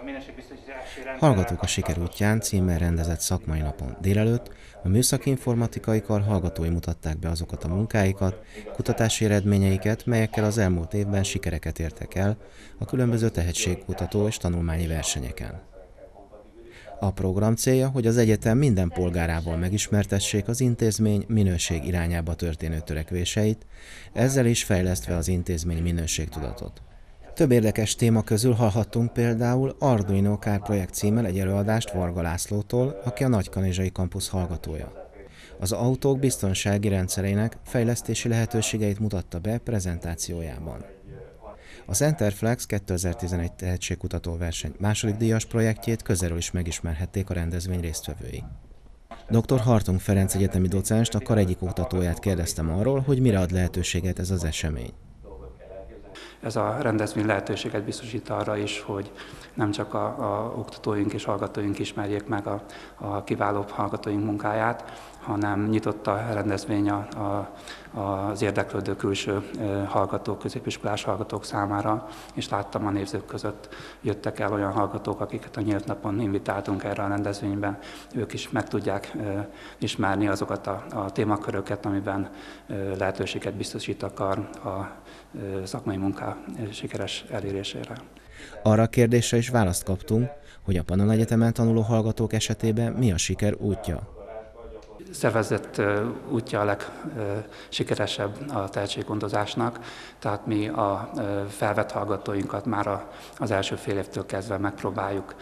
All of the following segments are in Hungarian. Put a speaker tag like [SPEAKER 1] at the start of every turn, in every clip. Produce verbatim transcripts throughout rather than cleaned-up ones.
[SPEAKER 1] Hallgatók a siker útján címmel rendezett szakmai napon délelőtt a Műszaki Informatikai Kar hallgatói mutatták be azokat a munkáikat, kutatási eredményeiket, melyekkel az elmúlt évben sikereket értek el a különböző tehetségkutató és tanulmányi versenyeken. A program célja, hogy az egyetem minden polgárával megismertessék az intézmény minőség irányába történő törekvéseit, ezzel is fejlesztve az intézmény minőségtudatot. Több érdekes téma közül hallhattunk például Arduino Car projekt címmel egy előadást Varga Lászlótól, aki a Nagykanizsai Campus hallgatója. Az autók biztonsági rendszereinek fejlesztési lehetőségeit mutatta be prezentációjában. Az Enterflex kétezer-tizenegy tehetségkutató verseny második díjas projektjét közelről is megismerhették a rendezvény résztvevői. doktor Hartung Ferenc egyetemi docenst, a kar egyik oktatóját kérdeztem arról, hogy mire ad lehetőséget ez az esemény.
[SPEAKER 2] Ez a rendezvény lehetőséget biztosít arra is, hogy nem csak a, a oktatóink és hallgatóink ismerjék meg a, a kiváló hallgatóink munkáját, hanem nyitott a rendezvény a, a, az érdeklődő külső hallgatók, középiskolás hallgatók számára, és láttam a nézők között jöttek el olyan hallgatók, akiket a nyílt napon invitáltunk erre a rendezvényben. Ők is meg tudják ismerni azokat a, a témaköröket, amiben lehetőséget biztosít a kar a szakmai munká sikeres elérésére.
[SPEAKER 1] Arra a kérdésre is választ kaptunk, hogy a Pannon Egyetemen tanuló hallgatók esetében mi a siker útja.
[SPEAKER 2] Szervezett útja a legsikeresebb a tehetséggondozásnak, tehát mi a felvett hallgatóinkat már az első fél évtől kezdve megpróbáljuk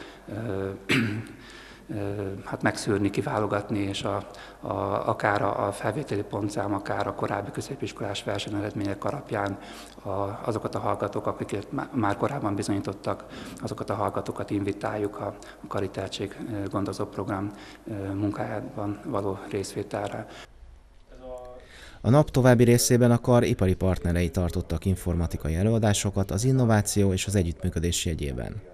[SPEAKER 2] hát megszűrni, kiválogatni, és a, a, akár a felvételi pontszám, akár a korábbi középiskolás versenyeredmények alapján a, azokat a hallgatók, akiket már korábban bizonyítottak, azokat a hallgatókat invitáljuk a, a Kari Tehetséggondozó Program munkájában való részvételre.
[SPEAKER 1] A nap további részében a kar ipari partnerei tartottak informatikai előadásokat az innováció és az együttműködés jegyében.